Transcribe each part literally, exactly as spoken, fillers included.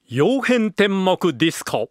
曜変天目ディスコ。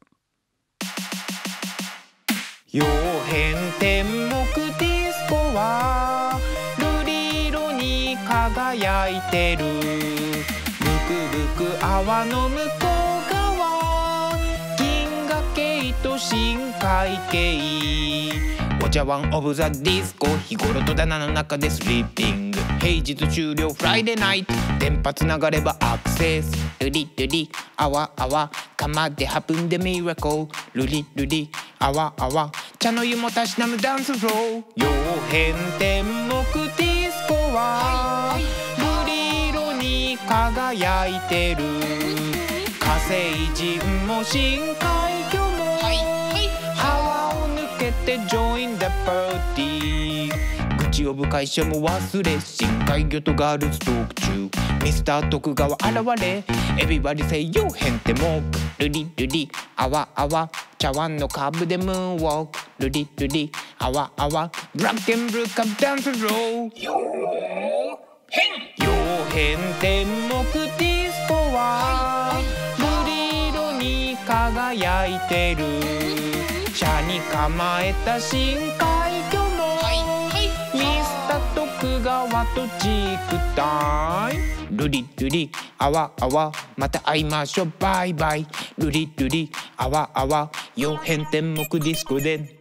曜変天目ディスコは瑠璃色に輝いてる。ぶくぶく泡の向こう側、銀河系と深海系。お茶碗オブザディスコ、日頃と棚の中でスリーピング。平日終了フライデーナイト、電波つながればアクセス。ルリルリあわあわ、かまでハプンでミラコル。ルリルリあわあわ、茶の湯もたしなむダンスフロー。曜変天目ディスコは瑠璃色に輝いてる。火星人も深海魚も泡を抜けて Join the party。口を深い書も忘れ、深海魚とガールズトーク中。ミスター徳川現れ、エビバリセイ曜変天目。ルリルリあわあわ、茶碗のカーブでムーンウォーク。ルリルリあわあわ、ブラックンブルーカブダンスロー。曜変曜変天目ディスコは瑠璃色に輝いてる。車に構えた深海魚もミスター徳川とチークタイム。ルリルリあわあわ、また会いましょうバイバイ。ルリルリあわあわ、曜変天目ディスコで